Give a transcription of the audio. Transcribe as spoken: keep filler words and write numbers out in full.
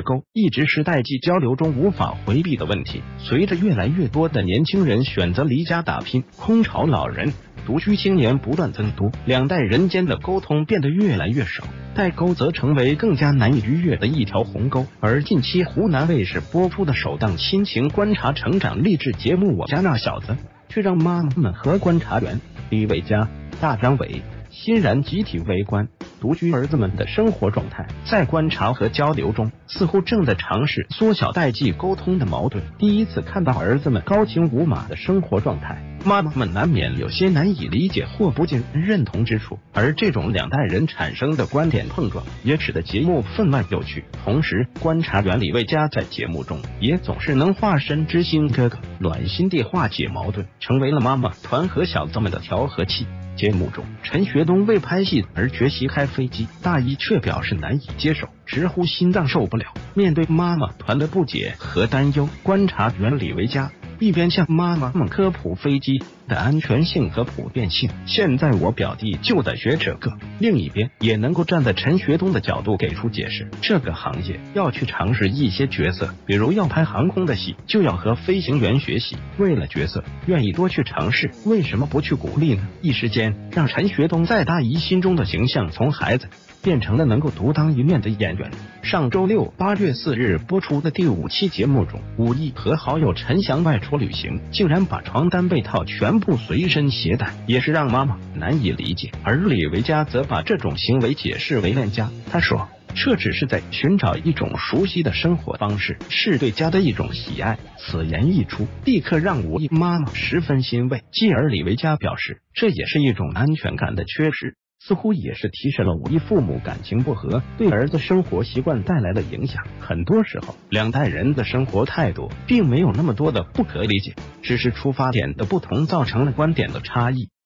沟一直是代际交流中无法回避的问题。随着越来越多的年轻人选择离家打拼，空巢老人、独居青年不断增多，两代人间的沟通变得越来越少，代沟则成为更加难以逾越的一条鸿沟。而近期湖南卫视播出的首档亲情观察成长励志节目《我家那小子》，却让妈妈们和观察员李伟嘉、大张伟欣然集体围观独居儿子们的生活状态。在观察和交流中，似乎正在尝试缩小代际沟通的矛盾。第一次看到儿子们高情无码的生活状态，妈妈们难免有些难以理解或不尽认同之处，而这种两代人产生的观点碰撞，也使得节目分外有趣。同时，观察员李卫嘉在节目中也总是能化身知心哥哥，暖心地化解矛盾，成为了妈妈团和小子们的调和器。节目中，陈学冬为拍戏而学习开飞机，大姨却表示难以接受，直呼心脏受不了。面对妈妈团的不解和担忧，观察员李维嘉一边向妈妈们科普飞机的安全性和普遍性，现在我表弟就在学这个，另一边也能够站在陈学冬的角度给出解释。这个行业要去尝试一些角色，比如要拍航空的戏，就要和飞行员学习，为了角色愿意多去尝试，为什么不去鼓励呢？一时间让陈学冬在大姨心中的形象从孩子变成了能够独当一面的演员。上周六八月四日播出的第五期节目中，武艺和好友陈翔外出旅行，竟然把床单被套全部随身携带，也是让妈妈难以理解。而李维嘉则把这种行为解释为恋家，他说这只是在寻找一种熟悉的生活方式，是对家的一种喜爱。此言一出，立刻让武艺妈妈十分欣慰。继而李维嘉表示，这也是一种安全感的缺失，似乎也是提示了武艺父母感情不和对儿子生活习惯带来的影响。很多时候，两代人的生活态度并没有那么多的不可理解，只是出发点的不同造成了观点的差异。